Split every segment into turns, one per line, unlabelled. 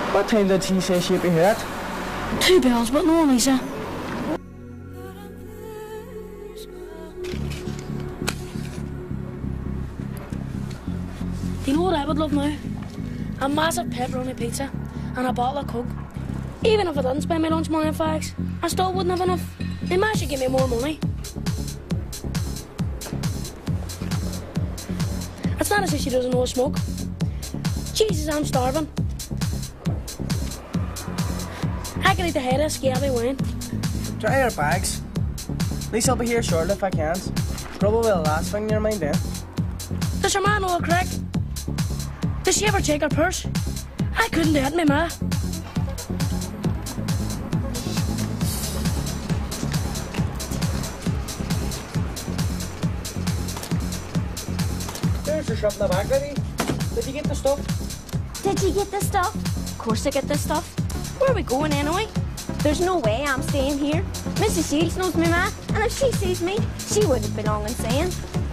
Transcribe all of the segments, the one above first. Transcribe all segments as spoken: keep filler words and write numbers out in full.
What time did he say she'd be here at?
Two bells, but no one, Lisa. Do you know what I would love now? A massive pepperoni pizza and a bottle of Coke. Even if I didn't spend my lunch money on fags, I still wouldn't have enough. They might should give me more money. It's not as if she doesn't know I smoke. Jesus, I'm starving. I can eat the head of a scabby wine.
Dry your bags. At least I'll be here shortly if I can't. Probably the last thing in your mind then.
Does your ma know a crack? Does she ever take her purse? I couldn't do it, my ma.
There's your shop in the back, lady. Did you get the stuff?
Did you get the stuff? Of course I get the stuff. Where are we going anyway? There's no way I'm staying here. Missus Shields knows me, ma, and if she sees me, she wouldn't belong in saying.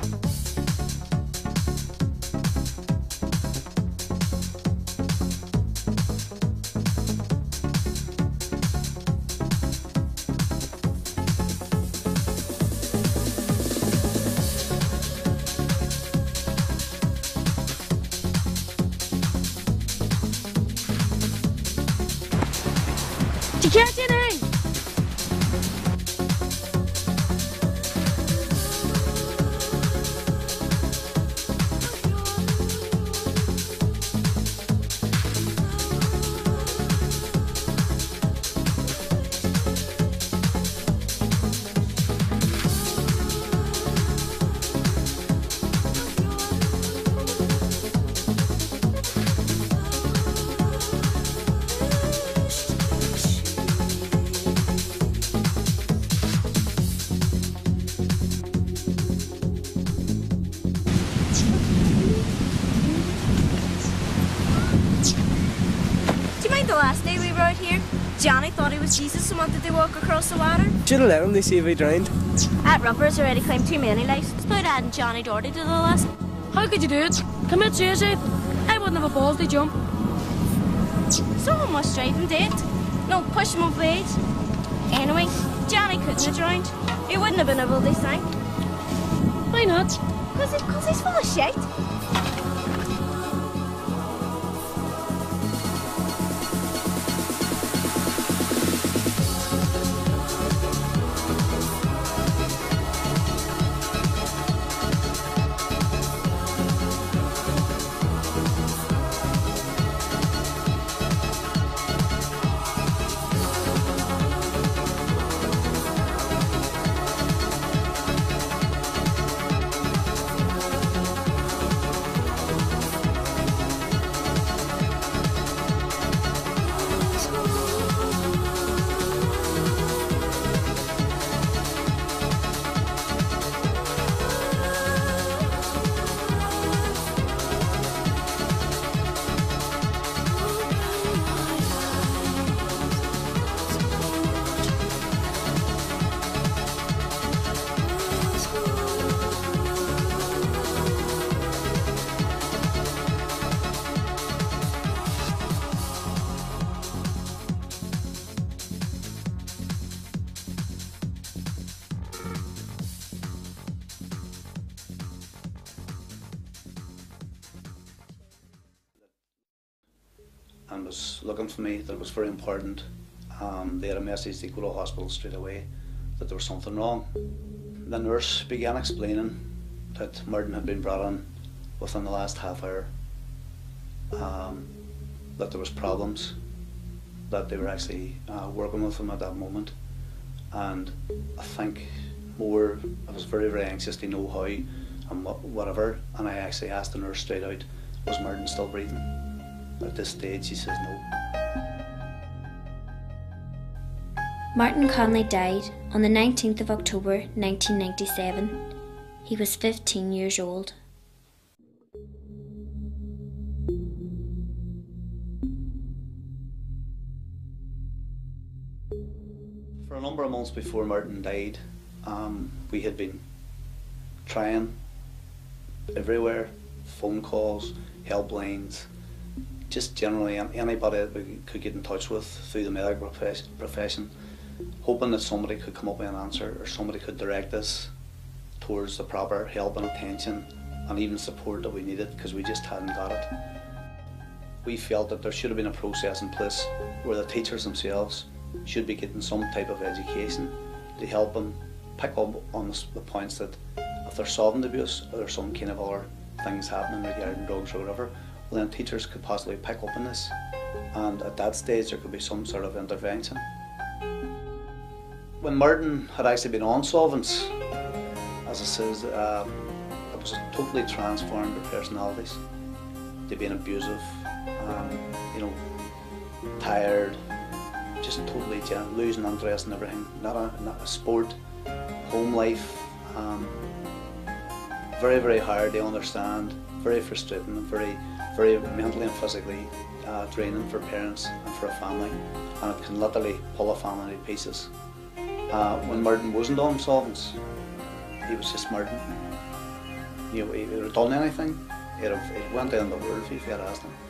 You can't get in!
The last day we were out here, Johnny thought he was Jesus and wanted to walk across the water.
Should have let him to see if he drowned.
That rubber's already claimed too many lives. It's about adding Johnny Doherty to the list.
How could you do it? Commit suicide? I wouldn't have a balls to jump.
Someone must drive him dead. No, push him over the edge. Anyway, Johnny couldn't have drowned. He wouldn't have been able to sink.
Why not?
Because he, cause he's full of shit.
And was looking for me. That was very important. Um, they had a message to go to hospital straight away that there was something wrong. The nurse began explaining that Martin had been brought in within the last half hour, um, that there was problems, that they were actually uh, working with him at that moment, and I think more, I was very very anxious to know how and what, whatever, and I actually asked the nurse straight out, was Martin still breathing? At this stage she says no.
Martin Connelly died on the nineteenth of October nineteen ninety-seven. He was fifteen years old.
For a number of months before Martin died, um, we had been trying everywhere, phone calls, helplines, just generally anybody that we could get in touch with through the medical profession, hoping that somebody could come up with an answer or somebody could direct us towards the proper help and attention and even support that we needed, because we just hadn't got it. We felt that there should have been a process in place where the teachers themselves should be getting some type of education to help them pick up on the points that if there's solvent abuse or there's some kind of other things happening regarding drugs or whatever, well then teachers could possibly pick up on this, and at that stage there could be some sort of intervention. When Martin had actually been on solvents, as I says, uh, it was totally transformed their personalities. They'd been abusive, um, you know, tired, just totally you know, losing interest in everything. Not a, not a sport, home life, um, very very hard to understand, very frustrating, and very very mentally and physically uh, draining for parents and for a family, and it can literally pull a family to pieces. Uh, when Martin wasn't on solvents, he was just Martin. You know, he would have done anything, he'd have he'd went down the world if you had asked him.